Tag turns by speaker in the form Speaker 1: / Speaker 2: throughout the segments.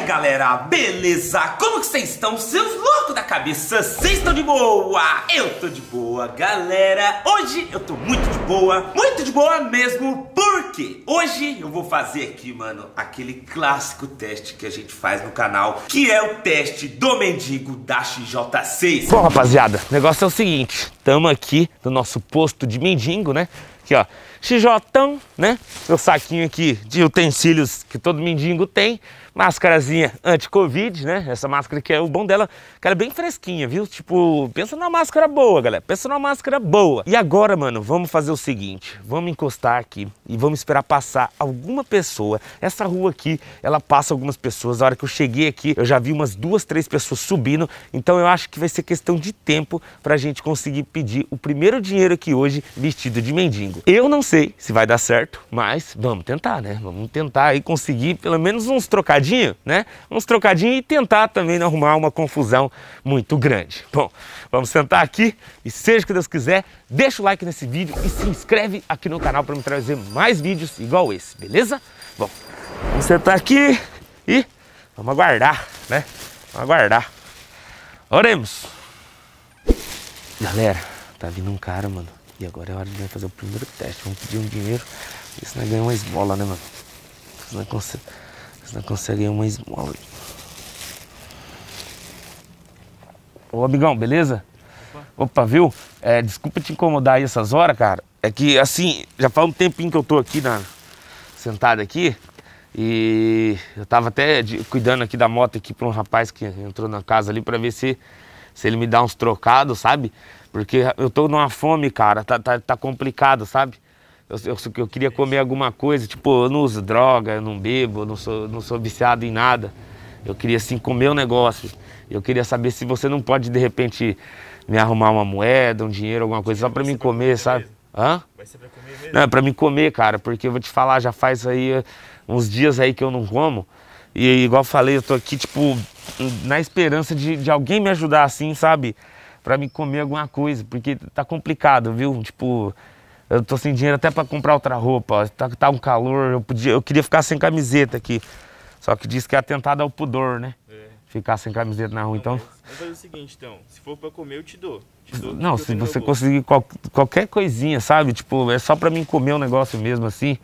Speaker 1: aí galera, beleza? Como que vocês estão? Seus loucos da cabeça, vocês estão de boa? Eu tô de boa, galera. Hoje eu tô muito de boa mesmo. Porque hoje eu vou fazer aqui, mano, aquele clássico teste que a gente faz no canal, que é o teste do mendigo da XJ6. Bom, rapaziada, o negócio é o seguinte, tamo aqui no nosso posto de mendigo, né? Aqui, ó, XJão, né? Meu saquinho aqui de utensílios que todo mendigo tem. Máscarazinha anti-covid, né? Essa máscara aqui é o bom dela, que ela é bem fresquinha, viu? Tipo, pensa numa máscara boa, galera. Pensa numa máscara boa. E agora, mano, vamos fazer o seguinte. Vamos encostar aqui e vamos esperar passar alguma pessoa. Essa rua aqui, ela passa algumas pessoas. A hora que eu cheguei aqui, eu já vi umas 2, 3 pessoas subindo. Então eu acho que vai ser questão de tempo pra gente conseguir pedir o primeiro dinheiro aqui hoje vestido de mendigo. Eu não sei se vai dar certo, mas vamos tentar, né? Vamos tentar aí conseguir pelo menos uns trocadinhos, né? Uns trocadinhos e tentar também não arrumar uma confusão muito grande. Bom, vamos sentar aqui e seja o que Deus quiser, deixa o like nesse vídeo e se inscreve aqui no canal para me trazer mais vídeos igual esse, beleza? Bom, vamos sentar aqui e vamos aguardar, né? Vamos aguardar. Oremos. Galera, tá vindo um cara, mano. E agora é hora de nós fazer o primeiro teste. Vamos pedir um dinheiro. Ver se nós ganhamos uma esmola, né, mano? Se nós conseguimos uma esmola. Ô, amigão, beleza? Opa, viu? Desculpa te incomodar aí essas horas, cara. É que, assim, já faz um tempinho que eu tô aqui sentado aqui. E eu tava até cuidando aqui da moto aqui pra um rapaz que entrou na casa ali pra ver se ele me dá uns trocados, sabe? Porque eu tô numa fome, cara, tá complicado, sabe? Eu queria comer alguma coisa, tipo, eu não uso droga, eu não bebo, eu não sou viciado em nada. Eu queria, assim, comer um negócio. Eu queria saber se você não pode, de repente, me arrumar uma moeda, um dinheiro, alguma coisa, só pra mim comer, sabe? Hã? Vai ser pra comer mesmo? Não, é pra mim comer, cara, porque eu vou te falar, já faz aí uns dias aí que eu não como. E igual eu falei, eu tô aqui, tipo, na esperança de alguém me ajudar, assim, sabe? Pra me comer alguma coisa, porque tá complicado, viu? Tipo, eu tô sem dinheiro até pra comprar outra roupa, ó. Tá um calor, eu queria ficar sem camiseta aqui. Só que diz que é atentado ao pudor, né? Ficar sem camiseta na rua, então...
Speaker 2: Vamos fazer o seguinte, então, se for pra comer eu te dou.
Speaker 1: Não, se você conseguir qualquer coisinha, sabe? Tipo, é só pra mim comer um negócio mesmo, assim.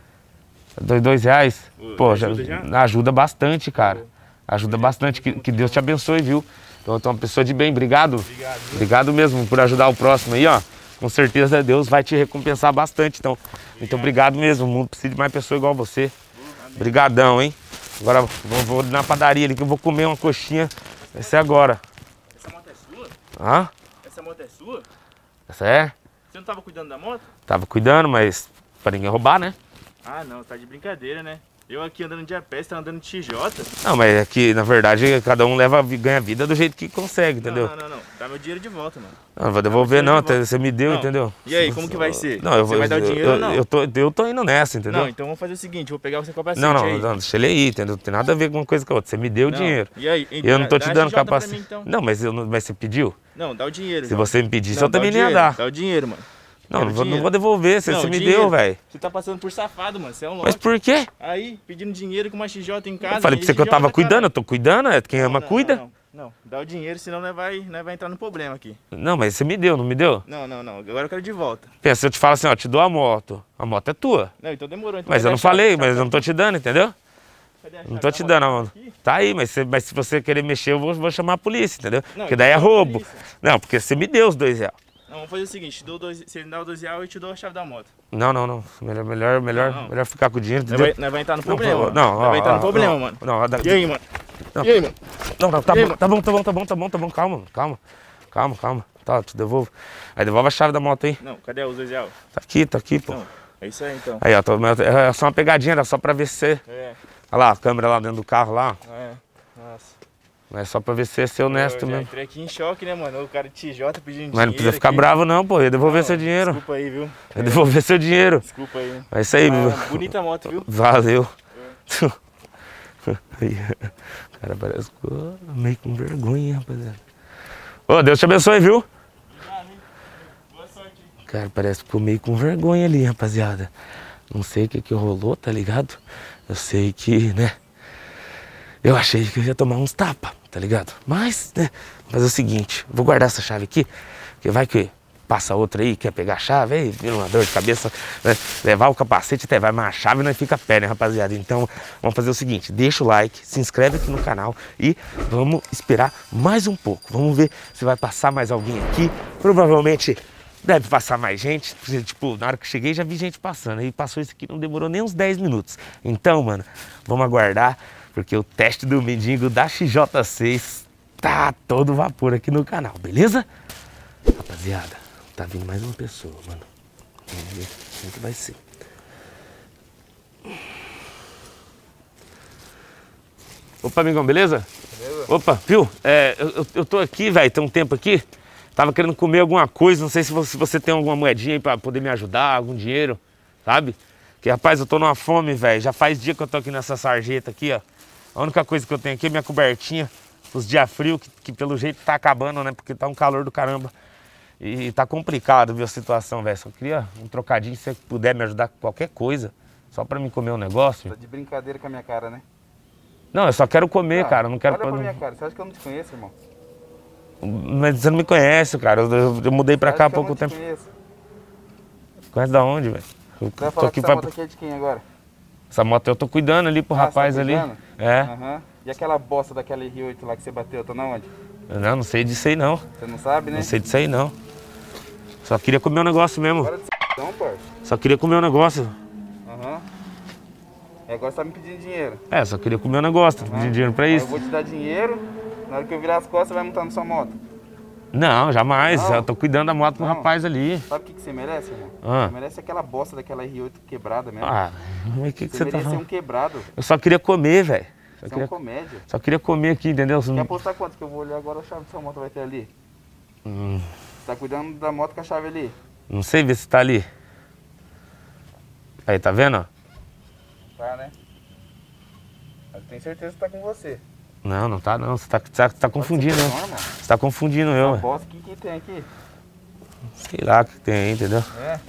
Speaker 1: R$2. Pô, já ajuda bastante, cara. Ajuda bastante, que Deus te abençoe, viu? Então, tu é uma pessoa de bem, obrigado. Obrigado mesmo por ajudar o próximo aí, ó. Com certeza Deus vai te recompensar bastante, então. Muito obrigado mesmo, o mundo precisa de mais pessoas igual você. Obrigadão, hein? Agora vou na padaria ali que eu vou comer uma coxinha. Vai ser agora.
Speaker 2: Essa moto é sua?
Speaker 1: Hã?
Speaker 2: Essa moto é sua?
Speaker 1: Essa é?
Speaker 2: Você não tava cuidando da moto?
Speaker 1: Tava cuidando, mas pra ninguém roubar, né?
Speaker 2: Ah, não, tá de brincadeira, né? Eu aqui andando de a pé, você tá andando de XJ?
Speaker 1: Não, mas é que, na verdade, cada um ganha vida do jeito que consegue, entendeu?
Speaker 2: Não. Dá meu dinheiro de volta, mano.
Speaker 1: Não vou devolver não, você me deu, entendeu?
Speaker 2: E aí, como que vai ser?
Speaker 1: Não,
Speaker 2: você vai dar o dinheiro ou não?
Speaker 1: Eu tô indo nessa, entendeu?
Speaker 2: Não, então vamos fazer o seguinte, vou pegar você capacete
Speaker 1: não, deixa ele aí, entendeu? Não tem nada a ver com uma coisa com a outra. Você me deu o dinheiro.
Speaker 2: E aí?
Speaker 1: Eu não tô te dando capacete.
Speaker 2: Mim, então.
Speaker 1: Não, mas você pediu?
Speaker 2: Não, dá o dinheiro.
Speaker 1: Se você me pedisse, eu também não ia dar.
Speaker 2: Dá o dinheiro, mano.
Speaker 1: Não vou devolver, você me deu, velho.
Speaker 2: Você tá passando por safado, mano, você é um louco.
Speaker 1: Mas por quê?
Speaker 2: Aí, pedindo dinheiro com uma XJ em casa.
Speaker 1: Eu falei pra você que eu tava cuidando, eu tô cuidando, quem ama cuida.
Speaker 2: Não, dá o dinheiro, senão nós vai entrar no problema aqui.
Speaker 1: Não, mas você me deu, não me deu?
Speaker 2: Não, agora eu quero de volta.
Speaker 1: Pensa, eu te falo assim, ó, te dou a moto é tua.
Speaker 2: Não, então demorou. Então
Speaker 1: mas eu não falei, mas eu não tô te dando, entendeu? Não tô te dando, mano. Tá aí, mas se você querer mexer, eu vou chamar a polícia, entendeu? Não, porque daí é roubo. Não, porque você me deu os R$2.
Speaker 2: Não, vamos fazer o seguinte, se ele me dá os R$2, eu te dou a chave da moto.
Speaker 1: Não. Melhor ficar com o dinheiro.
Speaker 2: Nós vai entrar no problema. Não, vai entrar no problema, mano. E aí, mano? E aí, mano?
Speaker 1: Não, tá bom, calma. Tá, te devolvo. Aí devolve a chave da moto aí.
Speaker 2: Não, cadê os R$2?
Speaker 1: Tá aqui, pô.
Speaker 2: Não, é isso aí, então.
Speaker 1: Aí, ó, é só uma pegadinha, era só pra ver se você... Olha lá, a câmera lá dentro do carro lá.
Speaker 2: Nossa.
Speaker 1: É só pra ver se você é honesto mesmo.
Speaker 2: Entrei aqui em choque, né, mano? O cara de TJ pedindo dinheiro.
Speaker 1: Mas não precisa ficar bravo não, pô. Ia devolver seu dinheiro.
Speaker 2: Desculpa aí, viu?
Speaker 1: Ia devolver seu dinheiro.
Speaker 2: Desculpa aí.
Speaker 1: É isso aí, viu?
Speaker 2: Bonita moto, viu?
Speaker 1: Valeu. O cara parece que ficou meio com vergonha, rapaziada. Ô, Deus te abençoe, viu?
Speaker 2: Boa sorte.
Speaker 1: Cara, parece que ficou meio com vergonha ali, rapaziada. Não sei o que rolou, tá ligado? Eu sei que, né?
Speaker 2: eu achei que eu ia tomar uns tapas, tá ligado? Mas, né, fazer o seguinte, vou guardar essa chave aqui, porque vai que passa outra aí, quer pegar a chave, aí vira uma dor de cabeça, né? Levar o capacete até vai, mas a chave não fica a pé, né, rapaziada? Então, vamos fazer o seguinte, deixa o like, se inscreve aqui no canal e vamos esperar mais um pouco. Vamos ver se vai passar mais alguém aqui. Provavelmente deve passar mais gente, tipo, na hora que eu cheguei já vi gente passando, aí passou isso aqui, não demorou nem uns 10 minutos. Então, mano, vamos aguardar, porque o teste do mendigo da XJ6 tá todo vapor aqui no canal, beleza? Rapaziada, tá vindo mais uma pessoa, mano. Vamos ver como que vai ser. Opa, amigão, beleza? Beleza. Opa, viu? Eu tô aqui, velho, tem um tempo aqui. Tava querendo comer alguma coisa, não sei se você tem alguma moedinha aí pra poder me ajudar, algum dinheiro, sabe? Porque, rapaz, eu tô numa fome, velho. Já faz dia que eu tô aqui nessa sarjeta aqui, ó. A única coisa que eu tenho aqui é minha cobertinha. Os dias frios, que pelo jeito tá acabando, né? Porque tá um calor do caramba. E tá complicado, viu, a situação, velho. Só queria um trocadinho, se você puder me ajudar com qualquer coisa. Só pra mim comer um negócio.
Speaker 3: Tá de brincadeira com a minha cara, né?
Speaker 2: Não, eu só quero comer, cara. Eu não quero...
Speaker 3: Olha pra minha cara. Você acha que eu não te conheço, irmão?
Speaker 2: Mas você não me conhece, cara. Eu mudei pra cá há pouco tempo. Conhece da onde, velho?
Speaker 3: Você vai falar que essa moto aqui é de quem agora?
Speaker 2: Essa moto eu tô cuidando ali pro rapaz ali. É.
Speaker 3: Uhum. E aquela bosta daquela R8 lá que você bateu, tá na onde?
Speaker 2: Não sei disso aí não.
Speaker 3: Você não sabe, né?
Speaker 2: Não sei disso aí não. Só queria comer um negócio mesmo.
Speaker 3: Para de s***ão, parça.
Speaker 2: Só queria comer um negócio.
Speaker 3: Aham. E agora você tá me pedindo dinheiro.
Speaker 2: Só queria comer um negócio, tô pedindo dinheiro pra isso.
Speaker 3: Eu vou te dar dinheiro, na hora que eu virar as costas, você vai montar na sua moto.
Speaker 2: Não, jamais.
Speaker 3: Não.
Speaker 2: Eu tô cuidando da moto pro rapaz ali.
Speaker 3: Sabe o que você merece, irmão?
Speaker 2: Você
Speaker 3: merece aquela bosta daquela R8 quebrada mesmo.
Speaker 2: Mas o que você tá falando?
Speaker 3: Um quebrado.
Speaker 2: Eu só queria comer, velho.
Speaker 3: Isso é uma comédia.
Speaker 2: Só queria comer aqui, entendeu?
Speaker 3: Quer apostar quanto? Que eu vou olhar agora a chave da sua moto vai ter ali. Você tá cuidando da moto com a chave ali?
Speaker 2: Não sei ver se tá ali. Aí, tá vendo?
Speaker 3: Tá, né? Eu tenho certeza que tá com você.
Speaker 2: Não, não tá não. Você tá confundindo, né? Você tá confundindo eu.
Speaker 3: A bosta, o que tem aqui?
Speaker 2: Sei lá o que tem aí, entendeu?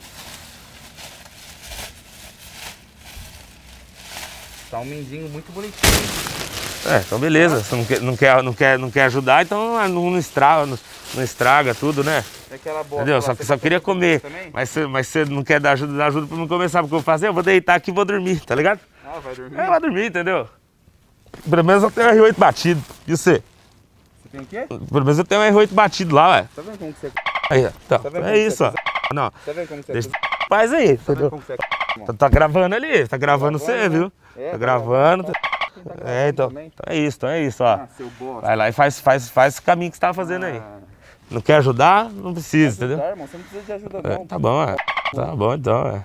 Speaker 3: Tá um mindinho muito bonitinho.
Speaker 2: Então beleza. Você não quer ajudar, então não estraga tudo, né?
Speaker 3: É aquela bosta.
Speaker 2: Entendeu? Só queria comer. Mas você não quer dar ajuda pra não comer, sabe o que eu vou fazer? Eu vou deitar aqui e vou dormir, tá ligado?
Speaker 3: Vai dormir?
Speaker 2: Vai dormir, entendeu? Pelo menos eu tenho um R8 batido. E você?
Speaker 3: Você tem o quê?
Speaker 2: Pelo menos eu tenho um R8 batido lá, ué.
Speaker 3: Tá vendo como que você...
Speaker 2: Aí, então, é isso, ó. Não.
Speaker 3: Tá vendo como você...
Speaker 2: Deixa faz aí,
Speaker 3: tá
Speaker 2: entendeu?
Speaker 3: Como você...
Speaker 2: Tá gravando ali, tá gravando você, viu? Tá gravando. Então é isso, ó.
Speaker 3: Seu bosta.
Speaker 2: Vai lá e faz o caminho que você tava fazendo aí. Não quer ajudar? Não precisa, entendeu?
Speaker 3: Irmão, você não precisa de ajuda, não.
Speaker 2: Tá bom, Tá bom, então,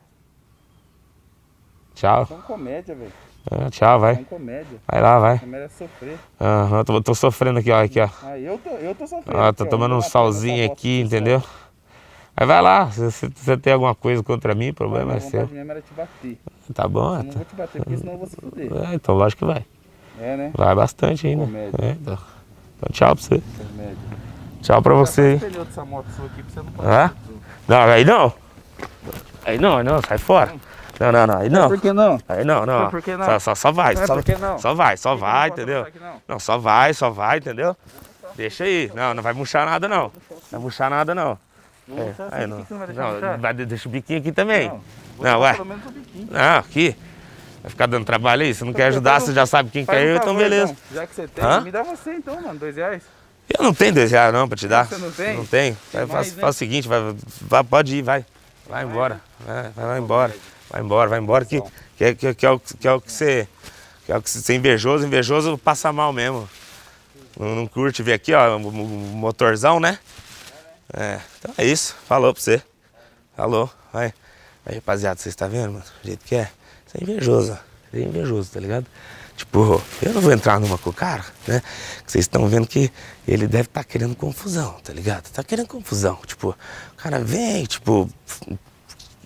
Speaker 2: Tchau.
Speaker 3: É uma comédia, velho.
Speaker 2: Tchau, vai.
Speaker 3: É uma comédia.
Speaker 2: Vai lá, vai.
Speaker 3: Você merece sofrer.
Speaker 2: Tô sofrendo aqui, ó.
Speaker 3: Eu tô sofrendo.
Speaker 2: Ó, tô tomando um solzinho aqui, entendeu? Aí vai lá, se você tem alguma coisa contra mim, o problema é seu.
Speaker 3: A minha era te bater.
Speaker 2: Tá bom,
Speaker 3: eu não vou te bater, porque senão eu vou se fuder.
Speaker 2: Então lógico que vai.
Speaker 3: Né?
Speaker 2: Vai bastante ainda. Então tchau pra você.
Speaker 3: Comédia.
Speaker 2: Tchau pra você.
Speaker 3: Pneu dessa moto sua aqui pra você não
Speaker 2: Não, aí não. Aí não, sai fora. Não, aí não.
Speaker 3: Por que não?
Speaker 2: Aí não.
Speaker 3: Por que não?
Speaker 2: Só vai.
Speaker 3: Por que não?
Speaker 2: Só vai, entendeu? Não, só vai, entendeu? Deixa aí. Não vai murchar nada não. Não vai murchar nada não. Aí não. Deixa o biquinho aqui também. Não, ué. Não, aqui. Vai ficar dando trabalho aí? Você não quer ajudar, você já sabe quem quer eu, então beleza.
Speaker 3: Já que você tem, me dá você então, mano, R$2.
Speaker 2: Eu não tenho R$2 não pra te dar.
Speaker 3: Você não tem?
Speaker 2: Não tenho. Faz o seguinte, pode ir, vai. Vai embora. Vai embora. Que é o que você é invejoso. Invejoso passa mal mesmo. Não curte ver aqui, ó, o motorzão, né? Então é isso. Falou pra você. Falou. Vai. Aí, rapaziada, vocês estão vendo, mano? Do jeito que é. Você é invejoso. Você é invejoso, tá ligado? Tipo, eu não vou entrar numa com o cara, né? Vocês estão vendo que ele deve estar querendo confusão, tá ligado? Tá querendo confusão. Tipo, o cara vem, tipo,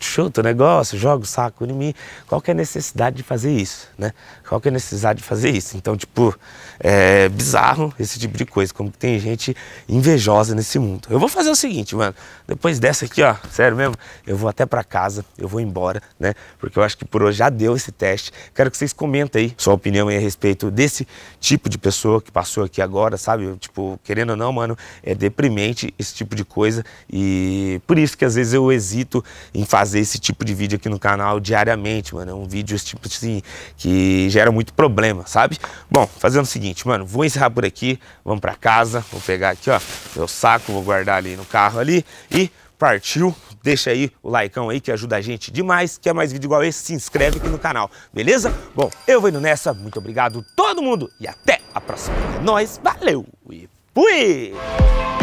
Speaker 2: chuto o negócio, jogo o saco em mim. Qual que é a necessidade de fazer isso, né? Qual que é a necessidade de fazer isso? Então, tipo, é bizarro esse tipo de coisa, como que tem gente invejosa nesse mundo. Eu vou fazer o seguinte, mano, depois dessa aqui, ó, sério mesmo, eu vou até pra casa, eu vou embora, né? Porque eu acho que por hoje já deu esse teste. Quero que vocês comentem aí sua opinião aí a respeito desse tipo de pessoa que passou aqui agora, sabe? Tipo, querendo ou não, mano, é deprimente esse tipo de coisa e por isso que às vezes eu hesito em fazer esse tipo de vídeo aqui no canal diariamente, mano. É um vídeo esse tipo assim que gera muito problema, sabe? Bom, fazendo o seguinte, mano, vou encerrar por aqui, vamos pra casa, vou pegar aqui, ó, meu saco, vou guardar ali no carro ali e partiu. Deixa aí o likeão aí que ajuda a gente demais. Quer mais vídeo igual esse? Se inscreve aqui no canal, beleza? Bom, eu vou indo nessa, muito obrigado todo mundo e até a próxima. É nóis, valeu e fui!